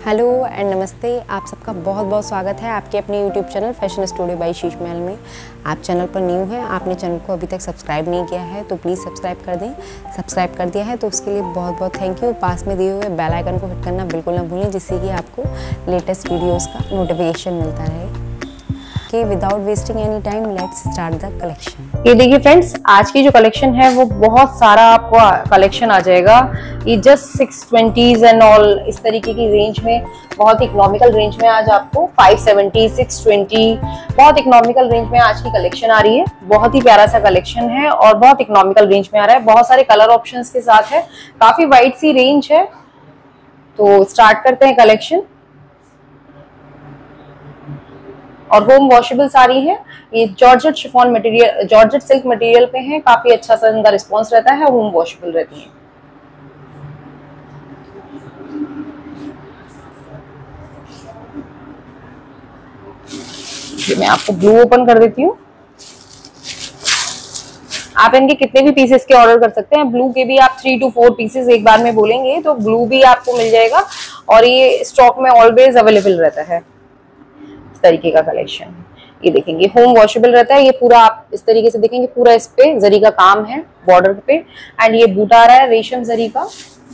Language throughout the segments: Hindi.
हेलो एंड नमस्ते। आप सबका बहुत बहुत स्वागत है आपके अपने YouTube channel fashion studio by Sheesh Mahal में। आप चैनल पर न्यू हैं, आपने चैनल को अभी तक सब्सक्राइब नहीं किया है तो प्लीज़ सब्सक्राइब कर दें। सब्सक्राइब कर दिया है तो उसके लिए बहुत बहुत थैंक यू। पास में दिए हुए बेल आइकन को हिट करना बिल्कुल ना भूलें, जिससे कि आपको लेटेस्ट वीडियोज़ का नोटिफिकेशन मिलता रहे। कि without wasting any time let's start the collection. ये देखिए फ्रेंड्स, आज की जो कलेक्शन है वो बहुत सारा आपको कलेक्शन आ जाएगा। ये जस्ट 620s एंड ऑल इस तरीके की रेंज में, बहुत इकोनॉमिकल रेंज में आज आपको 570, 620 बहुत इकोनॉमिकल रेंज में आज की कलेक्शन आ रही है। बहुत ही प्यारा सा कलेक्शन है और बहुत इकोनॉमिकल रेंज में आ रहा है। बहुत सारे कलर ऑप्शंस के साथ है, काफी वाइड सी रेंज है। तो स्टार्ट करते हैं कलेक्शन। और होम वॉशेबल साड़ी है। ये georgette chiffon material, georgette silk material पे है। काफी अच्छा सा इनका रिस्पॉन्स रहता है, होम वॉशेबल रहती है। मैं आपको ब्लू ओपन कर देती हूँ। आप इनके कितने भी पीसेस के ऑर्डर कर सकते हैं। ब्लू के भी आप 3 to 4 पीसेस एक बार में बोलेंगे तो ब्लू भी आपको मिल जाएगा और ये स्टॉक में ऑलवेज अवेलेबल रहता है। इस तरीके का कलेक्शन ये देखेंगे, होम वॉशेबल रहता है। ये पूरा आप इस तरीके से देखेंगे, पूरा इस पे जरी का काम है बॉर्डर पे। एंड ये बूट आ रहा है रेशम जरी का।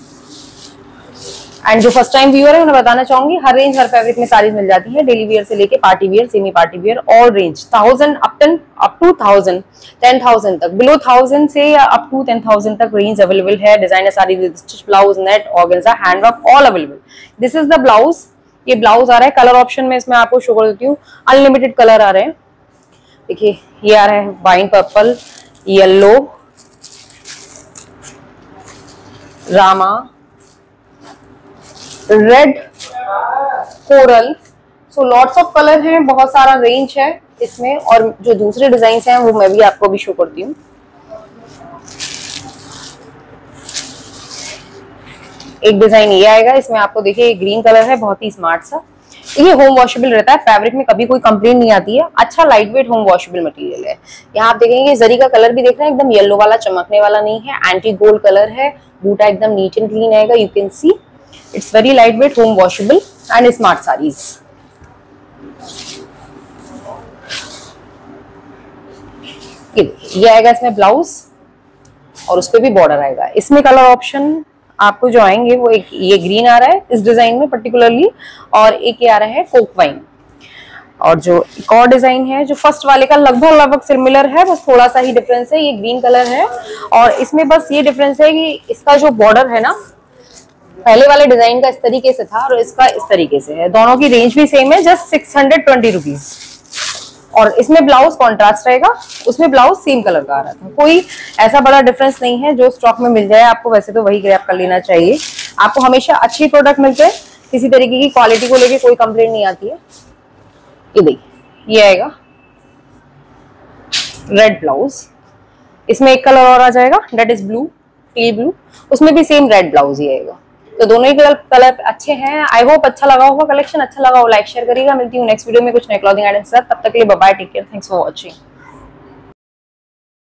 एंड जो फर्स्ट टाइम व्यूअर है उन्हें बताना चाहूंगी, हर रेंज हर फैब्रिक में साड़ीज मिल जाती है। डेली वियर से लेके party wear, semi party wear, all range 1000 up to 1000, 10,000 तक। बिलो 1000 से अप टू 10,000 तक रेंज अवेलेबल है। Designer sari with stitch blouse, net, organza, handwork all available. This is the blouse. ये ब्लाउज आ रहा है। कलर ऑप्शन में इसमें आपको शो कर देती हूँ, अनलिमिटेड कलर आ रहे हैं। देखिए ये आ रहा है वाइन पर्पल, येलो, रामा, red, coral. So lots of colour हैं, बहुत सारा रेंज है इसमें। और जो दूसरे डिजाइन हैं वो मैं भी आपको भी शो करती हूँ। एक डिजाइन ये आएगा, इसमें आपको देखिए ये ग्रीन कलर है, बहुत ही स्मार्ट सा। ये होम वॉशेबल रहता है, फैब्रिक में कभी कोई कंप्लेंट नहीं आती है। अच्छा light weight home washable material है। यहाँ आप देखेंगे जरी का कलर भी देख रहे हैं, एकदम येलो वाला चमकने वाला नहीं है, एंटी गोल्ड कलर है। बूटा एकदम नीट एंड क्लीन आएगा। You can see it's very light weight, home washable and smart saris. ये आएगा इसमें ब्लाउज और उस पर भी बॉर्डर आएगा। इसमें कलर ऑप्शन आपको जो आएंगे वो एक ये ग्रीन आ रहा है इस डिजाइन में पर्टिकुलरली, और एक ये आ रहा है कोक वाइन। और जो एक और डिजाइन है जो फर्स्ट वाले का लगभग सिमिलर है, बस थोड़ा सा ही डिफरेंस है। ये ग्रीन कलर है और इसमें बस ये डिफरेंस है कि इसका जो बॉर्डर है ना, पहले वाले डिजाइन का इस तरीके से था और इसका इस तरीके से है। दोनों की रेंज भी सेम है, जस्ट 620 रुपीज। और इसमें ब्लाउज कॉन्ट्रास्ट रहेगा, उसमें ब्लाउज सेम कलर का आ रहा था। कोई ऐसा बड़ा डिफरेंस नहीं है। जो स्टॉक में मिल जाए आपको वैसे तो वही ग्रैब कर लेना चाहिए। आपको हमेशा अच्छी प्रोडक्ट मिलते हैं, किसी तरीके की क्वालिटी को लेके कोई कंप्लेंट नहीं आती है। ये देखिए ये आएगा रेड ब्लाउज, इसमें एक कलर और आ जाएगा, that is blue, T blue. उसमें भी सेम रेड ब्लाउज ही आएगा। तो दोनों ही कलर अच्छे हैं। आई होप अच्छा लगा होगा कलेक्शन। अच्छा लगा हो लाइक शेयर करिएगा। मिलती हूँ नेक्स्ट वीडियो में कुछ नए क्लॉथिंग आइटम्स के साथ। तब तक के लिए bye bye, take care, thanks for watching.